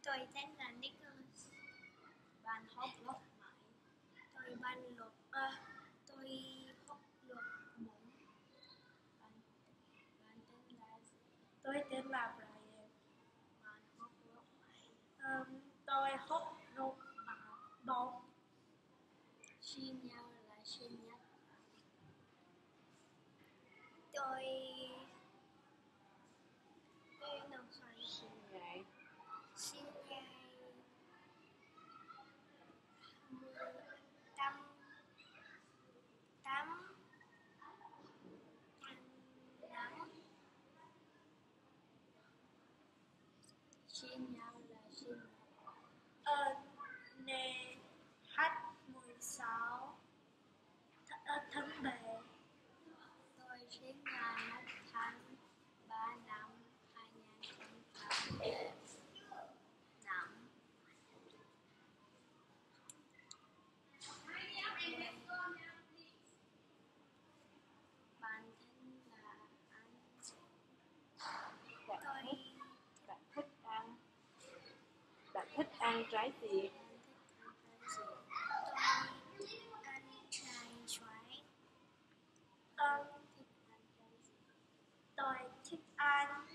Tôi tên là Nicholas. Bạn học lớp mấy? Tôi học lớp 4. Bạn tên là gì? Tôi tên là Brian. Bạn học lớp mấy? Tôi học lớp 4. Sinh nhật là sinh nhật. Tôi năm xoay Sinh ngày. sinh ngày 18 tháng 5. Sinh nhật là sinh nhật. Ngày H16 tháng 7. Tôi sinh ngày 1 tháng 3 năm 2005. Bạn tên là anh. Bạn thích ăn trái gì? Ăn trái xoài. Tôi thích ăn